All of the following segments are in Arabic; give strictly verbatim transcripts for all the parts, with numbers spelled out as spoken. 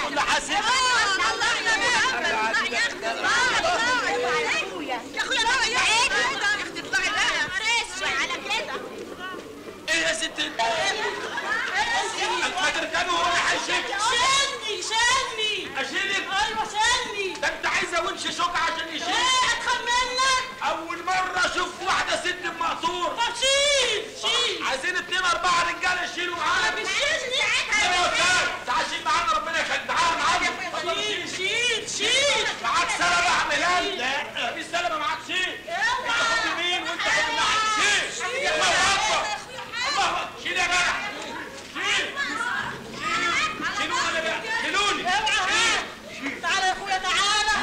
كل حاسب يا اخويا لا يا اختي اطلعي بقى على كده. ايه يا ست انت؟ ما تركبي ورايح الشيك. شيلني شيلني. اشيلك؟ ايوه شيلني. ده انت عايزه ونش شوكه عشان يشيل. ايه اتخن منك؟ اول مره اشوف واحده ست بمقصور. طب شيل شيل. عايزين اتنين اربعه رجاله يشيلوا معانا. مش شيلني. يا استاذ تعال شيل معانا ربنا يخليك. تعال معانا. شيل شيل شيل. معاك سلامه يا عم هلال؟ لا مفيش سلامه معاك. شيل. انت خد يمين وانت خد ناحيه. شيل. الله اكبر. الله اكبر. شيل يا جدع. شيل. شيلوني بقى. شيلوني. تعالى يا اخويا تعالى.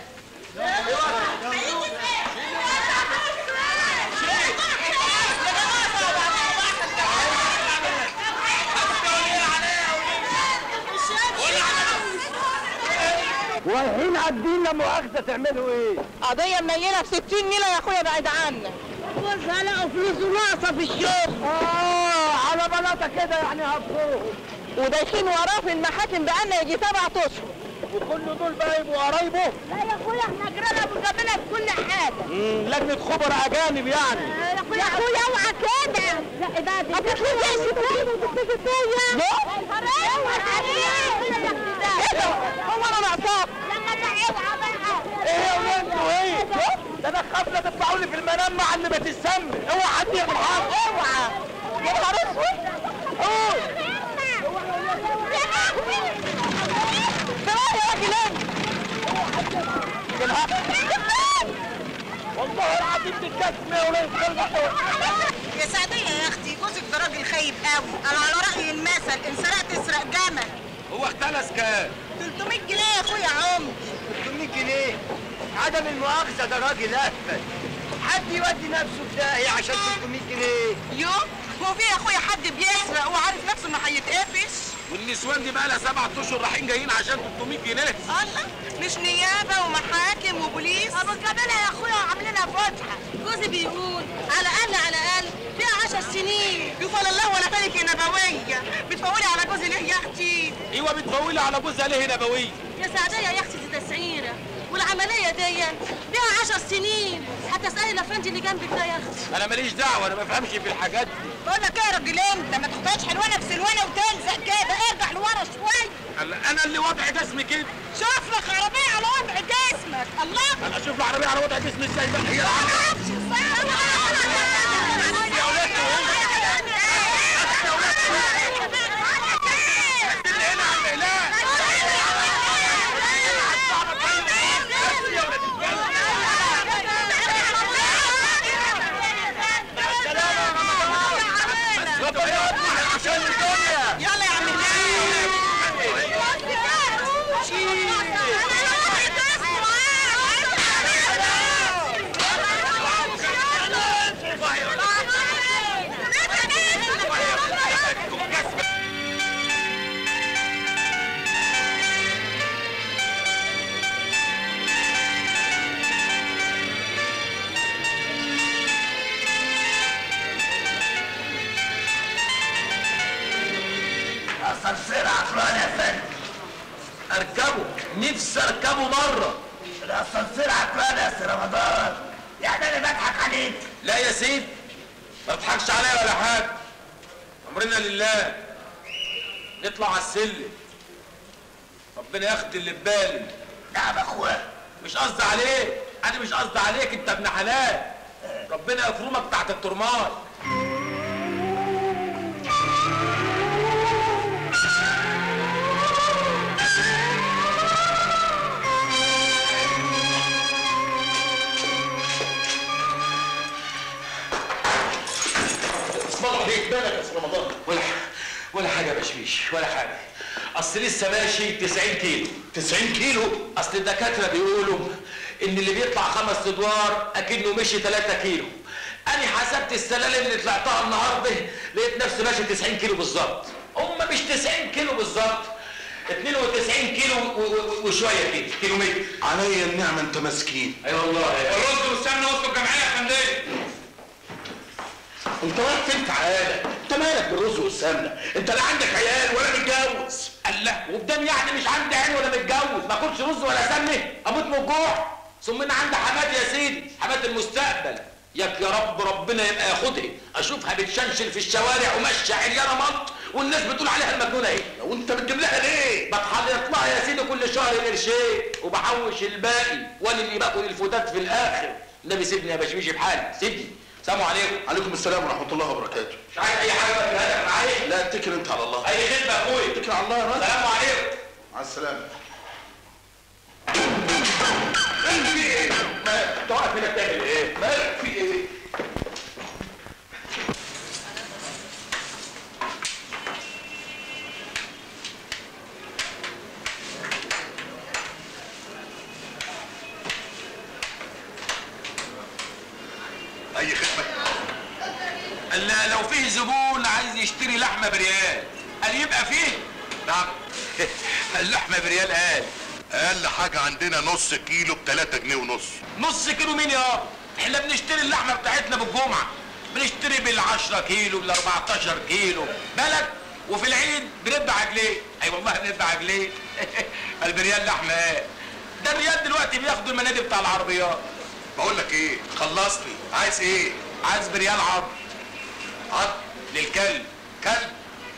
والحين عدين لا مؤاخذة تعملوا ايه؟ قضية منيلة ب ستين نيلة يا اخويا بعيد عنك. جوزها لقوا فلوسه ناقصة في الشغل. اه على بلاطة كده يعني هبطوهم. ودايخين وراه في المحاكم بقالنا يجي سبع اشهر. وكل دول بقى يبقوا قرايبه؟ لا يا اخويا احنا جيراننا وجابنا في كل حاجة. امم لجنة خبراء اجانب يعني. يا اخويا اوعى كده. لا بقى دي هتخليش تيجي فيا. لا اوعى عليك. ايه ده؟ هو انا ناقصاك؟ لما اوعى بقى. ايه يا ولاد انتوا ايه؟ ده انا خاف لا تطلعوا لي في المنام مع اللي بتسمي. اوعى حد يعمل حاجة. اوعى. يا نهار اسود. قول. كمان يا راجل والله العظيم بالجسم يا ولاد. يا سعدية يا اختي جوزك ده راجل خايب قوي. انا على رأي المثل ان سرقت اسرق جمل. هو اختلس كام؟ تلتمية جنيه يا اخويا عمر. تلتمية جنيه؟ عدم المؤاخذة ده راجل اهبل. حد يودي نفسه في داهية عشان تلتمية جنيه؟ يو هو في يا اخويا حد بيسرق وعارف نفسه انه هيتقفش؟ والنسوان دي بقى لها سبعة اشهر رايحين جايين عشان تلتمية جنيه. الله مش نيابه ومحاكم وبوليس. ابو الجبله يا اخويا وعاملينها فاتحه. جوزي بيقول على الاقل على الاقل فيها عشر سنين. يفضل الله وانا بالك يا نبويه. بتفولي على جوزي ليه يا اختي؟ ايوه بتفولي على جوزها ليه نبويه؟ يا سعديه يا اختي دي تسعيره والعمليه دي فيها عشر سنين. هتسالي الافندي اللي جنبك ده يا اختي. انا ماليش دعوه انا ما بفهمش في الحاجات دي. بقول لك ايه يا راجل انت ما تاخدهاش حلوانه في سلوانه وتلزق كده. ارجع لورا شويه. انا اللي وضع جسمي كده. شوف لك عربيه على وضع جسمك. الله انا اشوف العربيه على وضع جسمي ازاي بقى؟ هي يلا يا عم الاسانسير عطلان يا فندم. اركبه. نفسي اركبه مره. الاسانسير عطلان يا سي رمضان. يعني انا بضحك عليك؟ لا يا سيدي ما تضحكش عليا ولا حاجه. امرنا لله. نطلع على السلم. ربنا ياخد اللي في بالي. نعم يا اخويا. مش قصدي عليك. انا مش قصدي عليك انت ابن حلال. ربنا يكرمك تحت الترمال. بالك يا سي رمضان. ولا ولا حاجه يا بشويش ولا حاجه. اصل لسه ماشي تسعين كيلو. تسعين كيلو؟ اصل الدكاتره بيقولوا ان اللي بيطلع خمس ادوار اكنه مشي تلاتة كيلو. انا حسبت السلالم اللي طلعتها النهارده لقيت نفسي ماشي تسعين كيلو بالظبط. هم مش تسعين كيلو بالظبط، اتنين وتسعين كيلو وشويه كده كيلو متر. عليا النعمه انت مسكين. اي أيوة والله. الرز والسمنه وسط الجمعيه يا فندم. انت رايح فين تعالى؟ انت مالك بالرز والسمنه؟ انت لا عندك عيال ولا متجوز. الله وبدم يعني مش عندي عين ولا متجوز، ما اكلش رز ولا سمنه اموت من الجوع. ثم انا عندي حماد يا سيدي، حماد المستقبل. ياك يا رب ربنا يبقى ياخدها، اشوفها بتشنشل في الشوارع وماشيه عريانه ملط والناس بتقول عليها المجنونه اهي. وانت بتجيب لها ليه؟ بتحلط لها يا سيدي كل شهر قرشين وبحوش الباقي، وانا اللي باكل الفتات في الاخر. النبي سيبني يا بشويش بحالي، سيبني. السلام عليكم. عليكم السلام ورحمه الله وبركاته. مش عايز اي حاجه بقى معايا؟ لا اتكل انت على الله. اي خدمه يا اخويا. اتكل على الله يا راجل. السلام عليكم. مع السلامه. في ايه؟ مالك؟ انت واقف هنا بتعمل ايه؟ مالك في ايه؟ اي خدمه؟ قال لو فيه زبون عايز يشتري لحمه بريال، قال يبقى فيه؟ نعم. اللحمه بريال قال. اقل حاجه عندنا نص كيلو بتلاتة جنيه ونص. نص كيلو مين يا؟ احنا بنشتري اللحمه بتاعتنا بالجمعه، بنشتري بالعشرة كيلو بالاربعتاشر كيلو بالك، وفي العيد بندفع عجليه. اي أيوة والله بندفع عجليه. البريال لحمه ايه؟ ده الريال دلوقتي بياخدوا المنادي بتاع العربيات. بقول لك ايه، خلصني. عايز ايه؟ عايز بريال عض. عض للكلب. كلب؟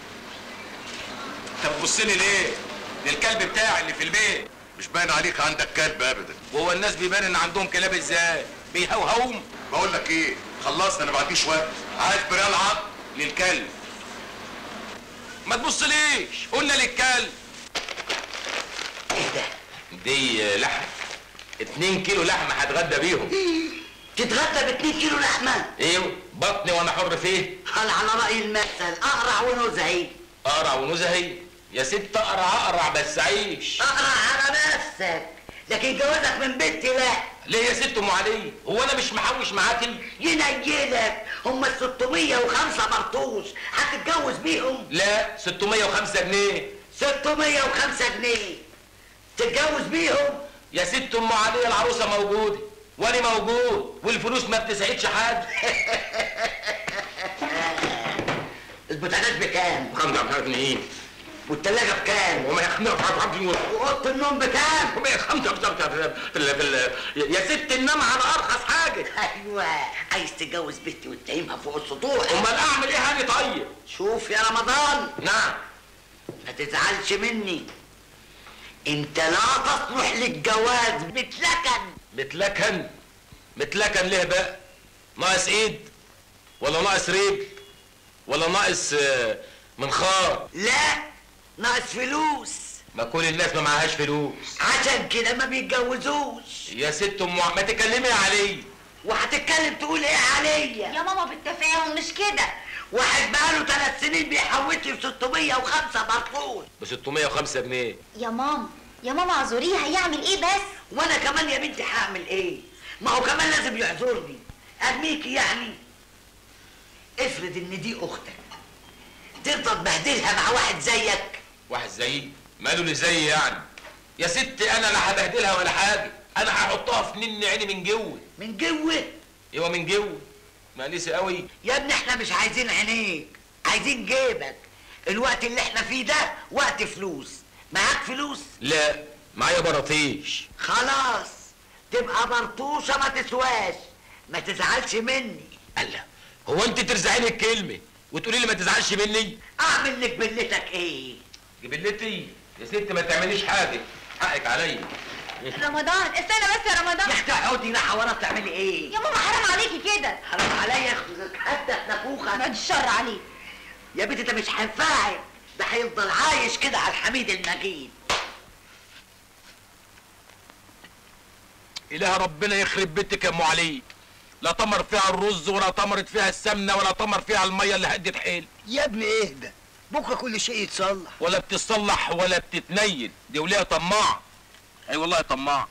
انت بتبص لي ليه؟ للكلب بتاعي اللي في البيت. مش باين عليك عندك كلب ابدا. وهو الناس بيبان ان عندهم كلاب ازاي؟ بيهوهوم. بقول لك ايه، خلصني انا ما عنديش وقت. عايز بريال عض للكلب. ما تبصليش، قلنا للكلب. ايه ده؟ دي لحمه. اتنين كيلو لحمه هتغدى بيهم. تتغدى باتنين كيلو لحمه؟ ايوه، بطني وانا حر فيه. قال على راي المثل اقرع ونزهي. اقرع ونزهي؟ يا ست اقرع اقرع بس عيش. اقرع على نفسك، لكن جوازك من بنتي لا. ليه يا ست ام علي؟ هو انا مش محوش معاكي؟ ينيلك، هم ال ستمية وخمسة مرطوش هتتجوز بيهم؟ لا، ستمية وخمسة جنيه. ستمية وخمسة جنيه تتجوز بيهم؟ يا ست ام علي العروسه موجوده وانا موجود والفلوس ما بتسعدش حد. البوتاجاز بكام؟ خمسة مش عارف ايه. والتلاجة بكام؟ وما خمسة مش عارف ايه. وأوضة النوم بكام؟ وما خمسة مش عارف في ال في ال يا ست النام على ارخص حاجه. ايوه، عايز تتجوز بنتي وتنيمها فوق السطوح. امال اعمل ايه هاني طيب؟ شوف يا رمضان، نعم. ما تزعلش مني، انت لا تصلح للجواز متلكن. متلكن؟ متلكن ليه بقى؟ ناقص ايد ولا ناقص رجل ولا ناقص منخار؟ لا، ناقص فلوس. ما كل الناس ما معهاش فلوس، عشان كده ما بيتجوزوش. يا ست ام ما تكلمي علي. وهتتكلم تقول ايه عليا؟ يا ماما بالتفاهم مش كده. واحد بقاله ثلاث سنين بيحوش لي ب ستمية وخمسة مرفوض. ب ستمية وخمسة جنيه. يا ماما يا ماما اعذريه، هيعمل ايه بس؟ وانا كمان يا بنتي هعمل ايه؟ ما هو كمان لازم يعذرني. ارميكي يعني؟ افرض ان دي اختك، ترضى تبهدلها مع واحد زيك؟ واحد زيي؟ ماله اللي زيي يعني؟ يا ست انا لا هبهدلها ولا حاجه، انا هحطها في نن عيني من جوه. من جوه؟ ايوه من جوه. مقليسه قوي يا ابني احنا مش عايزين عينيك، عايزين جيبك. الوقت اللي احنا فيه ده وقت فلوس. معاك فلوس؟ لا، معايا براطيش. خلاص، تبقى برطوشه ما تسواش، ما تزعلش مني. الله، هو انت ترزعيني الكلمه وتقولي لي ما تزعلش مني؟ اعمل لك بلتك ايه؟ جبلتي يا ست ما تعمليش حاجه، حقك عليا. رمضان استنى بس يا رمضان. يا اختي اقعدي راحه وانا بتعملي ايه؟ يا ماما حرام عليكي كده. حرام عليا اخدك حتى نافوخك. بعد الشر عليك. يا بنتي ده مش هينفعك، ده هيفضل عايش كده على الحميد المجيد. اله ربنا يخرب بيتك يا ام علي، لا طمر فيها الرز ولا طمرت فيها السمنه ولا طمر فيها الميه اللي هدت حيل. يا ابني اهدى، بكره كل شيء يتصلح. ولا بتتصلح ولا بتتنيل، دي وليها طماعه. اي والله طماعه.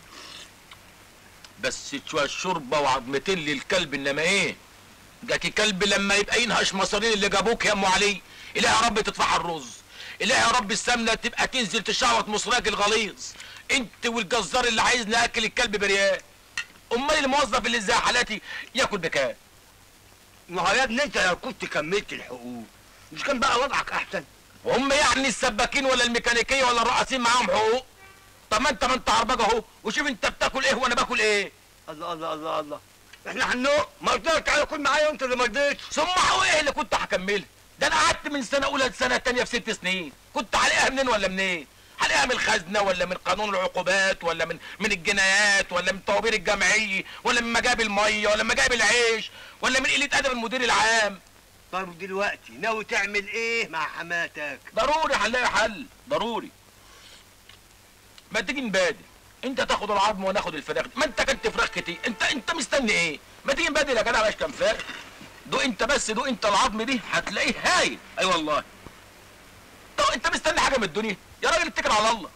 بس شويه شوربه وعظمتين للكلب، انما ايه؟ جاكي كلب لما يبقى ينهش مصارين اللي جابوك يا ام علي. اله يا رب تدفع الرز، اله يا رب السمنه تبقى تنزل تشعوط مصراك الغليظ. انت والجزار اللي عايز ناكل الكلب بريال. امال الموظف اللي زي حالاتي ياكل بكام؟ ما هو يا ابني انت لو كنت كملت الحقوق مش كان بقى وضعك احسن؟ هم يعني السباكين ولا الميكانيكيه ولا الرقاصين معاهم حقوق؟ طب ما انت ما انت عربجه اهو، وشوف انت بتاكل ايه وانا باكل ايه. الله الله الله الله، احنا هنوق ما قلت لك تعالى كل معايا وانت اللي ما رضيتش. ثم حقوق ايه اللي كنت هكملها؟ ده انا قعدت من سنه اولى لسنه تانيه في ست سنين، كنت هلاقيها منين ولا منين؟ هلاقيها من الخزنه ولا من قانون العقوبات ولا من من الجنايات ولا من طوابير الجمعيه ولا من مجاب الميه ولا من مجاب العيش ولا من قله ادب المدير العام؟ طب دلوقتي ناوي تعمل ايه مع حماتك؟ ضروري هنلاقي حل، ضروري. ما تيجي نبادل، انت تاخد العظم وانا اخد الفراخ، ما انت كنت فراخ كتير، انت انت مستني ايه؟ ما تيجي نبادل يا جدع باش كام فراخ. دوق انت بس، دوق انت العظم دي هتلاقيه هايل، اي والله. طب انت مستني حاجه من الدنيا؟ يا راجل اتكل على الله.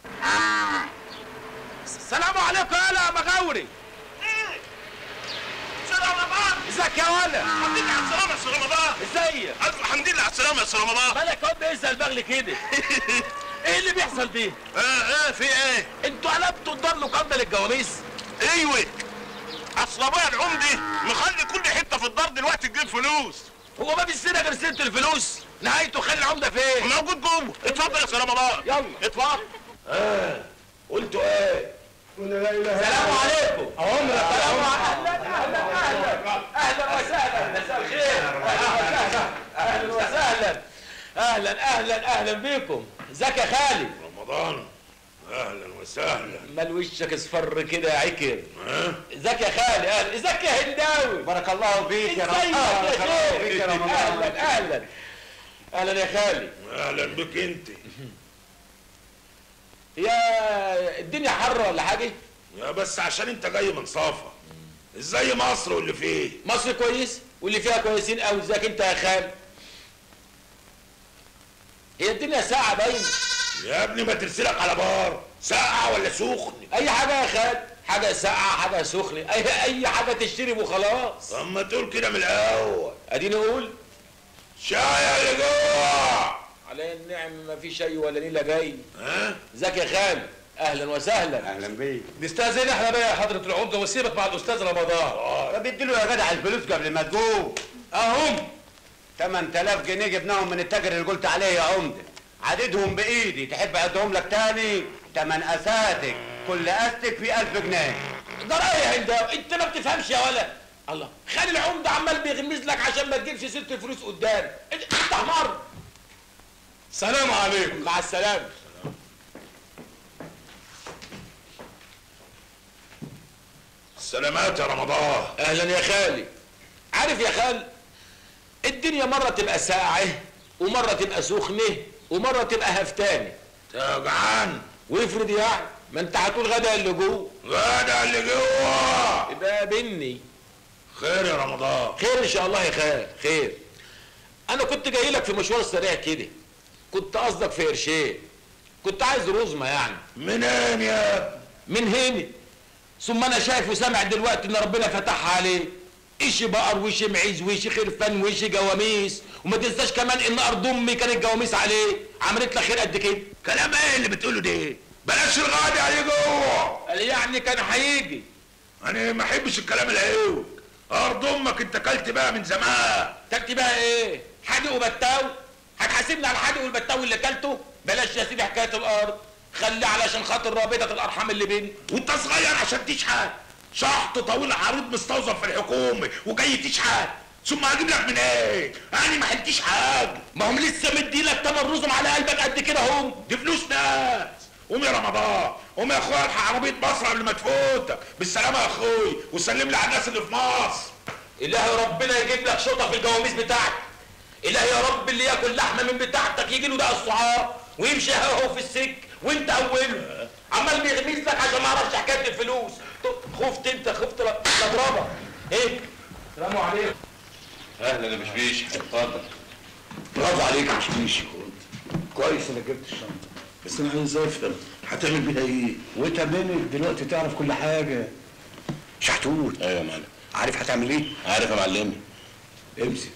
السلام عليكم يالا يا مغاوري. ايه؟ سلام رمضان. ازيك يا ولا؟ الحمد لله على السلامة يا سي رمضان. ازيك؟ الف الحمد لله على السلامة يا سي رمضان. مالك يا واد بيسأل بغلي كده؟ ايه اللي بيحصل دي؟ اه اه في ايه؟ انتوا قلبتوا الدار لقبة للجواميس؟ ايوه. اصل ابويا العمدي مخلي كل حتة في الدار دلوقتي تجيب فلوس. هو ما فيش غير سيرة الفلوس؟ نهايته خلي العمدة فين؟ موجود جوه. اتفضل يا سي رمضان. يلا اتفضل. اه قلتوا ايه؟ السلام عليكم. عمرك السلام عليكم. اهلا اهلا اهلا وسهلا. مساء الخير. اهلا وسهلا. اهلا اهلا اهلا بيكم. ازيك يا خالد؟ رمضان اهلا وسهلا. مال وشك اصفر كده يا عكر؟ ها؟ ازيك يا خالد؟ اهلا. ازيك يا هنداوي؟ بارك الله فيك يا ازيك يا شيخ؟ فيك يا رمضان. اهلا اهلا اهلا يا خالد. اهلا بك انت. يا الدنيا حر ولا حاجه؟ يا بس عشان انت جاي من صافا. ازاي مصر واللي فيه؟ مصر كويس واللي فيها كويسين قوي. ازيك انت يا خالد؟ هي الدنيا ساعة باين. يا ابني ما ترسلك على بار، ساقعة ولا سخن؟ اي حاجة يا خالد، حاجة ساقعة حاجة سخنة، اي اي حاجة تشتري وخلاص. اما تقول كده من الاول. اديني اقول شاي اللي جوه. علي النعم ما في شيء ولا نيلة جاي. ها؟ ازيك يا خالد؟ اهلا وسهلا. اهلا بيك. نستاذن احنا بقى يا حضرة العمدة وسيبك مع الاستاذ رمضان. طب اديله يا جدع الفلوس قبل ما تقوم. اهم ثمانية آلاف جنيه جبناهم من التاجر اللي قلت عليه يا عمده، عددهم بايدي، تحب اعدهم لك تاني؟ تمن اساتك، كل استك في ألف جنيه. ده رأي يا هنداوي، انت ما بتفهمش يا ولا. الله، خلي العمدة عمال بيغمز لك عشان ما تجيبش سيرة الفلوس قدام. انت حمار. سلام عليكم. مع السلامة. سلامات يا رمضان. اهلا يا خالي. عارف يا خال، الدنيا مرة تبقى ساقعة ومرة تبقى سخنة ومرة تبقى هفتانة. جعان. وافرض يعني ما انت هتقول غدا اللي جوه. غدا اللي جوه. يبقى بني. خير يا رمضان. خير ان شاء الله يا خال، خير. انا كنت جاي لك في مشوار سريع كده، كنت قصدك في قرشين، كنت عايز رزمة يعني. منين يا؟ من هنا. ثم انا شايف وسامع دلوقتي ان ربنا فتحها عليه، ايشي بقر وشي معيز وشي خرفان وشي جواميس، وما تنساش كمان ان ارض امي كانت جواميس عليه، عملت لك خير قد كده. كلام ايه اللي بتقوله ده؟ بلاش الغادي اللي جوه. قال يعني كان هيجي. انا ما احبش الكلام العيوج. ارض امك انت كلت بقى من زمان. كلت بقى ايه؟ حادق وبتاو؟ هتحاسبني على الحادق والبتاو اللي كلته؟ بلاش يا سيدي حكايه الارض، خلي علشان خاطر رابطه الارحام اللي بيني. وانت صغير عشان تشحت، شحط طويل عريض مستوظف في الحكومه وجاي تشحت، ثم هجيب لك من ايه؟ انا ما حلتش حاجه. ما هم لسه مديلك تمن رزم على قلبك قد كده هم. دي فلوس ناس. قوم يا رمضان، قوم يا اخويا الحق عربيه مصر قبل ما تفوتك. بالسلامه يا اخوي، وسلم لي على الناس اللي في مصر. الهي ربنا يجيب لك شرطه في الجواميس بتاعتك. الهي يا رب اللي ياكل لحمه من بتاعتك يجي له ده الصعاب ويمشي هو في السك وانت اوله عمال بيغميس لك عشان ما اعرفش حكايه الفلوس. خفت انت، خفت لا اضربك. ايه؟ السلام عليكم. اهلا يا بشبيش، اتفضل. برافو عليك يا مشميش. كويس انك جبت الشنطه، بس انا عايز افهم هتعمل بيها ايه؟ وانت منك دلوقتي تعرف كل حاجه. شحتوت. ايوه يا معلم. عارف هتعمل ايه؟ عارف يا معلمي. امسك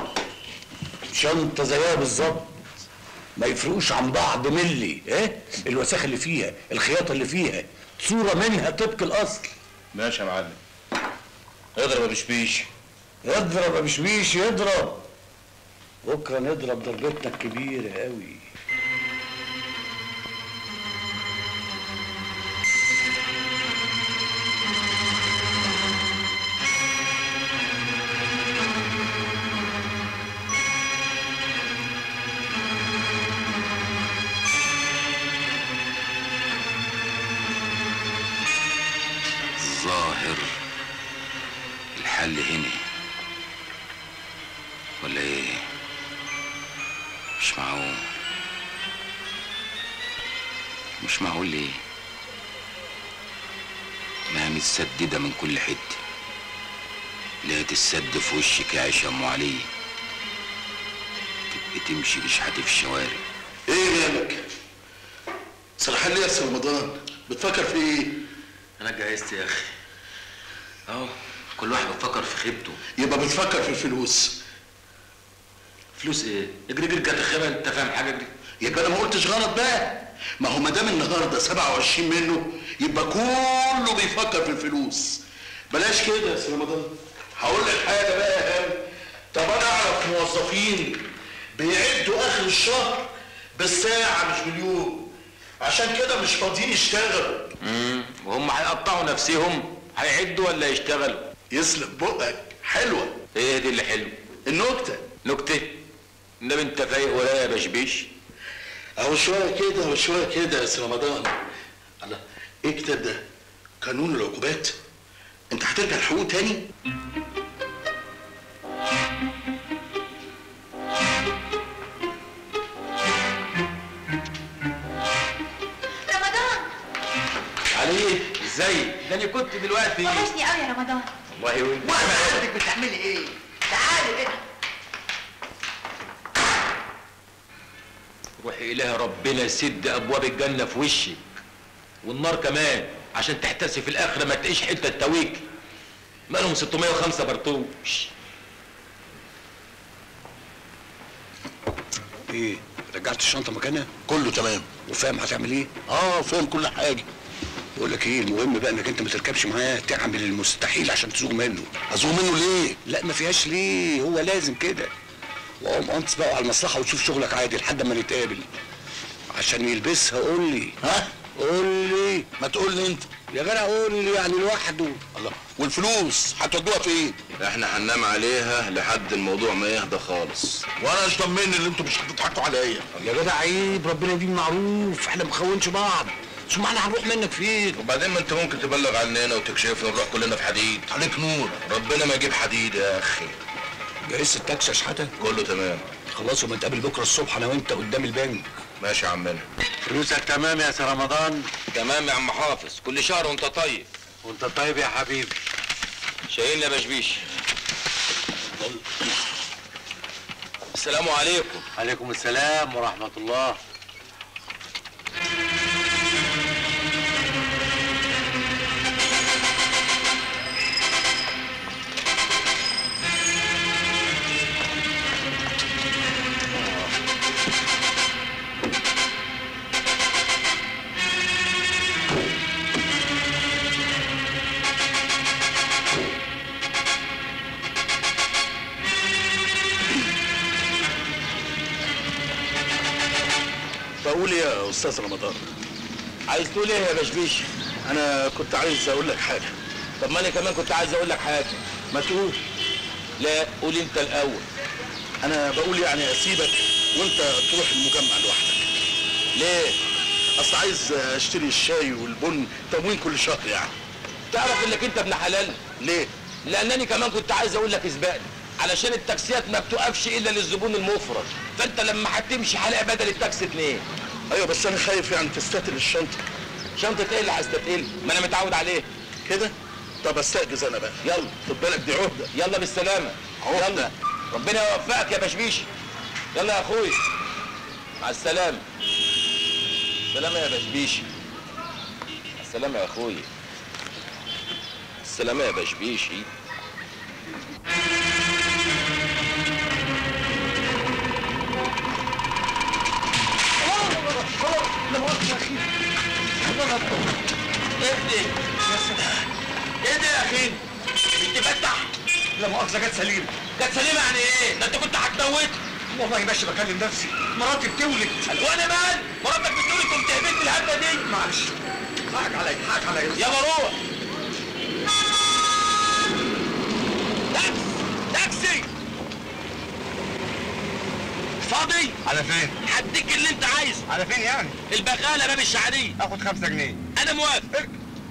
شنطه زيها بالظبط، ما يفرقوش عن بعض ملي. ايه الوساخه اللي فيها، الخياطه اللي فيها، صوره منها طبق الاصل. ماشي يا معلم. اضرب يا بشبيش. يضرب يا بشبيش يضرب. بكره نضرب ضربتنا الكبيره قوي. الظاهر الحل هنا ولا ايه؟ مش معقول مش معقول ليه؟ ما متسددة من كل حتة، لقيت السد في وشك يا عيشة ام علي، تبقي تمشي تشحتي في الشوارع. ايه مالك؟ سرحان ليه يا سي رمضان؟ بتفكر في ايه؟ انا اتجهزت يا اخي اهو، كل واحد بيفكر في خيبته. يبقى بتفكر في الفلوس. فلوس ايه؟ اجري اجري كانت خيبه، انت فاهم حاجه؟ اجري. يبقى انا ما قلتش غلط بقى. ما هو ما دام النهارده سبعة وعشرين منه يبقى كله بيفكر في الفلوس. بلاش كده يا سي رمضان. هقول لك حاجه بقى يا هاني. طب انا اعرف موظفين بيعدوا اخر الشهر بالساعه مش باليوم، عشان كده مش فاضيين يشتغلوا. امم وهم هيقطعوا نفسهم هيعدوا ولا يشتغلوا؟ يسلم بقك. حلوه. ايه دي اللي حلو؟ النكته. نكته؟ النبي انت فايق ولا يا بشبيش؟ اهو شويه كده وشويه كده يا سي رمضان. الله، ايه الكتاب ده؟ قانون العقوبات؟ انت هترجع الحقوق تاني؟ رمضان علي ازاي؟ ده انا كنت دلوقتي وحشني قوي يا رمضان. والله وانت واقفه عندك بتعملي ايه؟ تعالي هنا. روحي إله ربنا يسد ابواب الجنه في وشك والنار كمان، عشان تحتسي في الاخره ما تلاقيش حته تاويك. مالهم ستمية وخمسة برطوش. ايه؟ رجعت الشنطه مكانها؟ كله تمام. وفاهم هتعمل ايه؟ اه فاهم كل حاجه. بقول لك ايه، المهم بقى انك انت ما تركبش معاه، تعمل المستحيل عشان تزوغ منه. ازوغ منه ليه؟ لا ما فيهاش ليه، هو لازم كده. وقوم انت بقى على المصلحه وتشوف شغلك عادي لحد ما نتقابل. عشان يلبسها قول لي. ها؟ قول لي. ما تقول لي انت. يا جدع قول لي يعني لوحده. الله، والفلوس هتودوها فين؟ احنا هننام عليها لحد الموضوع ما يهدى خالص. وانا مش طمني ان انتوا مش هتضحكوا عليا. يا جدع عيب، ربنا يديم معروف، احنا ما نخونش بعض. شو معنى هنروح منك فين؟ وبعدين ما انت ممكن تبلغ عننا وتكشفنا ونروح كلنا في حديد. عليك نور. ربنا ما يجيب حديد يا اخي. جهزت التاكسي يا شحاته؟ كله تمام. خلاص وما نتقابل بكره الصبح انا وانت قدام البنك. ماشي يا عمنا. فلوسك تمام يا سي رمضان؟ تمام يا عم حافظ، كل شهر وانت طيب. وانت طيب يا حبيبي. شايلنا يا بشبيش. السلام عليكم. عليكم السلام ورحمة الله. بقول ايه يا استاذ رمضان؟ عايز تقول ايه يا بشبيش؟ انا كنت عايز اقول لك حاجه. طب ما انا كمان كنت عايز اقول لك حاجه. ما تقول. لا قول انت الاول. انا بقول يعني اسيبك وانت تروح المجمع لوحدك. ليه؟ اصل عايز اشتري الشاي والبن تموين كل شهر يعني. تعرف انك انت ابن حلال؟ ليه؟ لانني كمان كنت عايز اقول لك اسبقني، علشان التاكسيات ما بتقفش الا للزبون المفرد، فانت لما هتمشي هلاقي بدل التاكسي اتنين. ايوه بس انا خايف يعني تستتقل الشنطه. شنطه ايه اللي هستتقل؟ ما انا متعود عليه كده. طب استأجز انا بقى. يلا خد بالك دي عهده. يلا بالسلامه. عهده. يلا ربنا يوفقك يا بشبيش. يلا يا اخوي مع السلامه. السلامه يا بشبيش. السلامه يا اخوي. السلامه يا بشبيشي. لا مؤاخذة يا اخي. ايه ده؟ ايه ده يا اخي؟ بتفتح؟ لا مؤاخذة جت سليمة. جت سليمة يعني ايه؟ ده انت كنت هتموت. والله ماشي بكلم نفسي، مراتي بتولد. وانا مال؟ مراتك بتولد قمت هبلت الهبله دي؟ معلش حقك عليا حقك عليا. يلا روح. تاكسي تاكسي فاضي؟ على فين؟ هديك اللي انت عايزه. على فين يعني؟ البغاله باب الشعريه. اخد خمسة جنيه. انا موافق.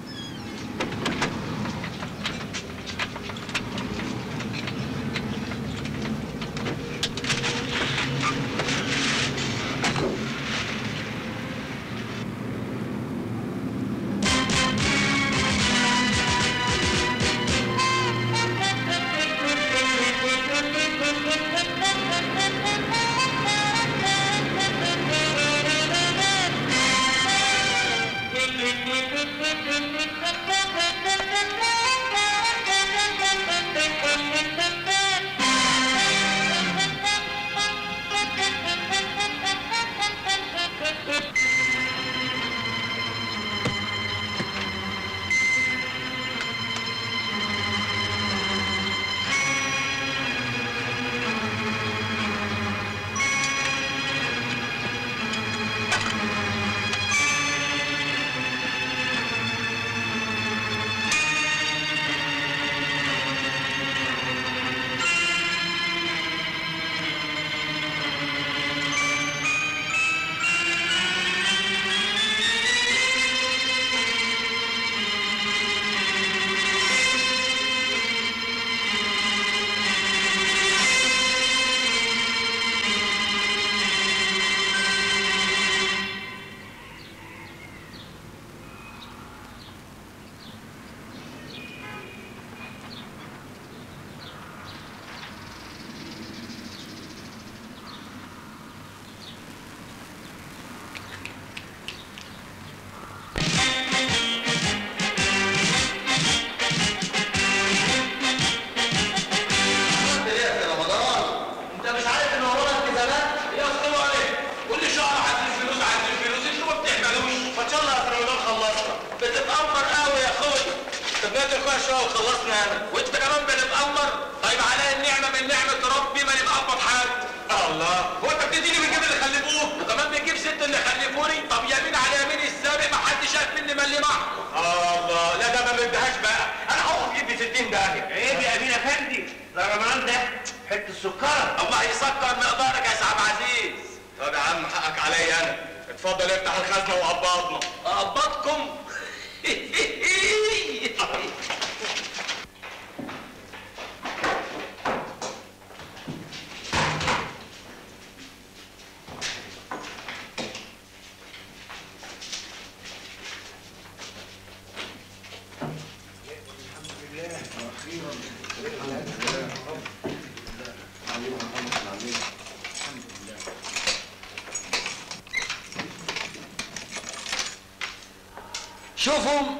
شوفهم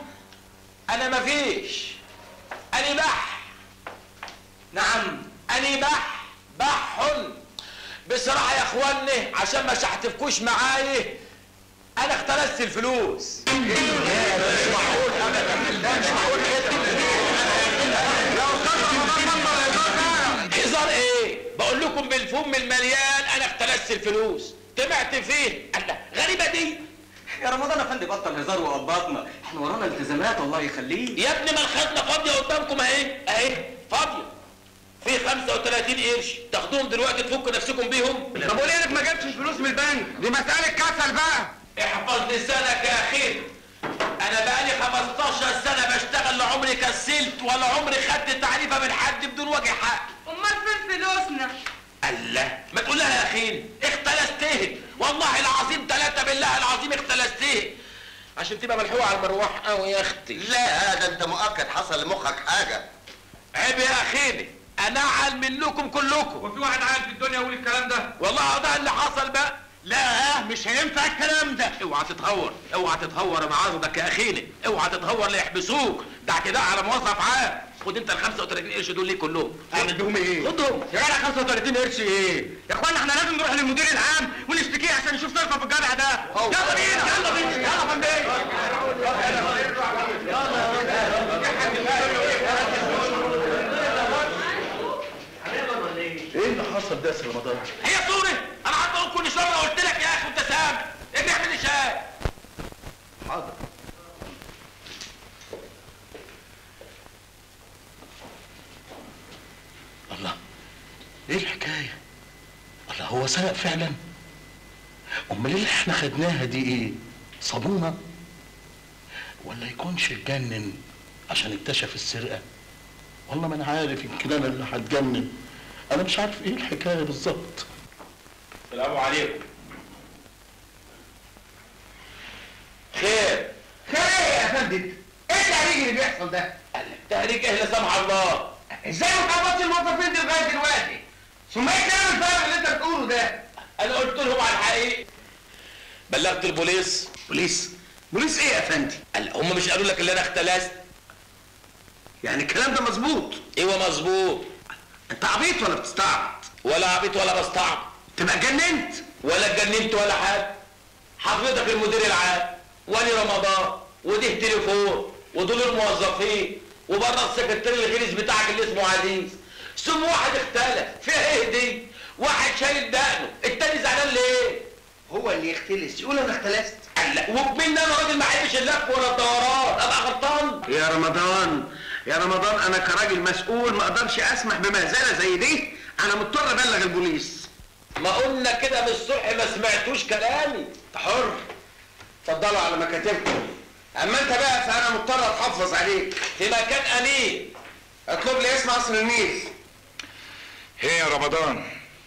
انا مفيش اني بح نعم اني بح بح بصراحه يا اخواني عشان ما شحتفكوش معايا انا اختلست الفلوس. مش معقول ابدا مش معقول هزار ايه؟ بقول لكم بالفم المليان انا اختلست الفلوس. طمعت فين؟ الله غريبه دي. يا رمضان افندي بطل هزار وقبضنا، احنا ورانا التزامات الله يخليك. يا ابني ما الخزنه فاضيه قدامكم اهي اهي فاضيه. في خمسة وثلاثين قرش تاخدوهم دلوقتي تفكوا نفسكم بيهم. طب وليه انك ما جبتش الفلوس من البنك؟ دي مساله كسل بقى. احفظ لسانك يا اخي. انا بقالي خمستاشر سنه بشتغل، لا عمري كسلت ولا عمري خدت تعريفه من حد بدون وجه حق. امال فين فلوسنا؟ الله ما تقول لها يا اخي اختلستيه والله العظيم ثلاثه بالله العظيم اختلستيه عشان تبقى ملحوقه على المروح قوي يا اختي. لا هذا انت مؤكد حصل لمخك حاجه. عيب يا اخيني انا اعل منكم كلكم. وفي واحد عاقل في الدنيا يقول الكلام ده؟ والله ده اللي حصل بقى. لا مش هينفع الكلام ده. اوعى تتهور اوعى تتهور مع عرضك يا اخيني، اوعى تتهور ليحبسوك، ده اعتداء على موظف عام. خد انت ال خمسة وثلاثين قرش دول ليه كلهم؟ اعمل بيهم ايه؟ خدهم يا جدع خمسة وثلاثين قرش ايه؟ يا اخوانا احنا لازم نروح للمدير العام ونشتكيه عشان نشوف صرفه في الجدع ده. يلا بينا يلا بينا يلا يا فندم. ايه اللي حصل ده يا سي رمضان؟ هي صورة هو سرق فعلا؟ امال اللي احنا خدناها دي ايه؟ صابونه؟ ولا يكونش اتجنن عشان اكتشف السرقه؟ والله ما انا عارف، يمكن انا اللي هتجنن. انا مش عارف ايه الحكايه بالظبط. السلام عليكم. خير خير ايه يا فندم؟ ايه التهريج اللي بيحصل ده؟ تهريج ايه لا سمح الله؟ ازاي ما خبطش الموظفين دي لغايه دلوقتي؟ ثم ايه الكلام الفارغ اللي انت بتقوله ده؟ انا قلت لهم على الحقيقه. بلغت البوليس. بوليس؟ بوليس ايه يا فندم؟ هم مش قالوا لك اللي انا اختلست؟ يعني الكلام ده مظبوط؟ ايوه مظبوط. انت عبيط ولا بتستعبط؟ ولا عبيط ولا بستعبط. تبقى اتجننت؟ ولا اتجننت ولا حاجه. حضرتك المدير العام ولي رمضان وده تليفون ودول الموظفين وبره السكرتير الغليظ بتاعك اللي اسمه عزيز. ثم واحد اختلف فيها ايه دي؟ واحد شايل دقنه، التاني زعلان ليه؟ هو اللي يختلس يقول انا اختلست؟ لا وبمين انا راجل ما احبش اللف ولا الدوران، ابقى غلطان؟ يا رمضان يا رمضان انا كراجل مسؤول ما اقدرش اسمح بمهزله زي دي، انا مضطر ابلغ البوليس. ما قلنا كده من الصبح ما سمعتوش كلامي. انت حر. اتفضلوا على مكاتبكم. اما انت بقى فانا مضطر اتحفظ عليك في مكان امين. اطلب لي اسم قصر النيل. ايه يا رمضان؟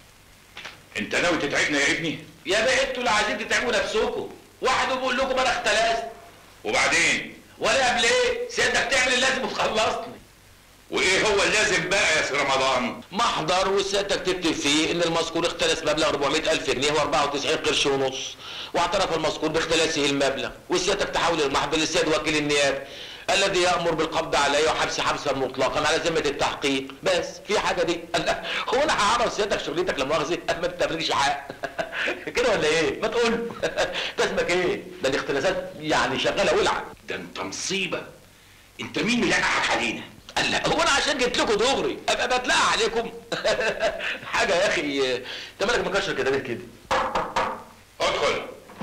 انت ناوي تتعبنا يا ابني؟ يا بيه انتوا اللي عايزين تتعبوا نفسكم. واحد بيقول لكم انا اختلست. وبعدين؟ ولا قبل ايه؟ سيادتك تعمل اللازم وتخلصني. وايه هو اللازم بقى يا سي رمضان؟ محضر وسيادتك تكتب فيه ان المذكور اختلس مبلغ أربعمائة ألف جنيه وأربعة وتسعين قرش ونص، واعترف المذكور باختلاسه المبلغ، وسيادتك تحول المحضر للسيد وكيل النيابه الذي يامر بالقبض عليه وحبس حبسا مطلقا على ذمه التحقيق. بس في حاجه دي؟ هو انا هعرف سيادتك شغلتك لا مؤاخذه ما بتبلغش حق كده ولا ايه؟ ما تقول ده اسمك ايه؟ ده الاختلاسات يعني شغاله ولعه. ده انت مصيبه. انت مين ملقحك علينا؟ لا هو انا عشان جيت لكم دغري ابقى بتلقى عليكم؟ حاجه يا اخي. انت مالك مكشر كده ليه كده؟ ادخل.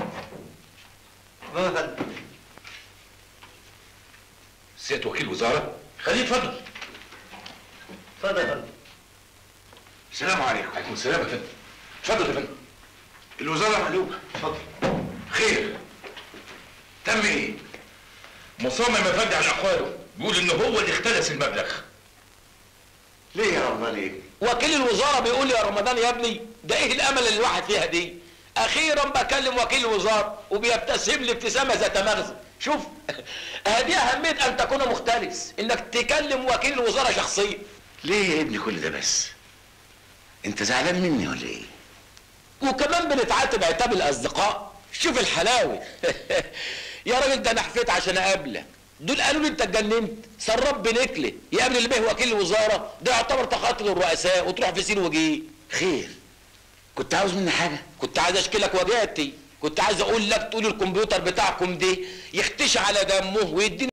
سيادة وكيل وزاره. خليه اتفضل. اتفضل يا فندم. السلام عليكم. وعليكم السلام يا فندم. اتفضل يا فندم. الوزاره مقلوبه. اتفضل. خير. تم ايه؟ مصمم يا فندم على اقواله، بيقول ان هو اللي اختلس المبلغ. ليه يا رمضان ليه؟ وكيل الوزاره بيقول يا رمضان يا ابني ده ايه الامل اللي الواحد فيها دي؟ اخيرا بكلم وكيل الوزاره وبيبتسم لي ابتسامه ذات مغزى. شوف هذه اهميه ان تكون مختلس، انك تكلم وكيل الوزاره شخصيا. ليه يا ابني كل ده بس؟ انت زعلان مني ولا ايه؟ وكمان بنتعاتب عتاب الاصدقاء. شوف الحلاوه. يا راجل ده انا حفيت عشان اقابلك، دول قالوا لي انت اتجننت. سراب بنكله يقابل اللي به وكيل الوزاره، ده يعتبر تخاطب الرؤساء وتروح في سين وجيه. خير، كنت عاوز مني حاجه؟ كنت عايز اشكلك وجهتي، كنت عايز اقول لك تقول الكمبيوتر بتاعكم ده يختش على دمه ويديني